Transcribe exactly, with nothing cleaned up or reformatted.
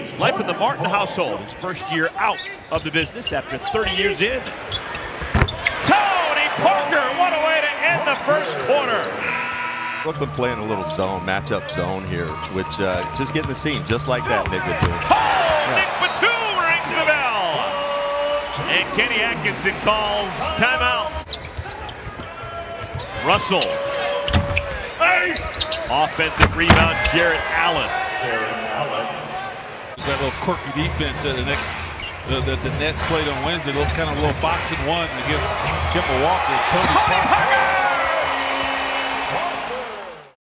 Life in the Martin household. His first year out of the business after thirty years in. Tony Parker, what a way to end the first quarter. Brooklyn playing a little zone, matchup zone here, which uh, just getting the seam just like that, Nick Batum. Oh, yeah. Nick Batum rings the bell. And Kenny Atkinson calls timeout. Russell. Hey. Offensive rebound, Jarrett Allen. Jarrett Allen. That little quirky defense that the next the, the, the Nets played on Wednesday, little kind of little boxing one against Kemba Walker. Tony Parker.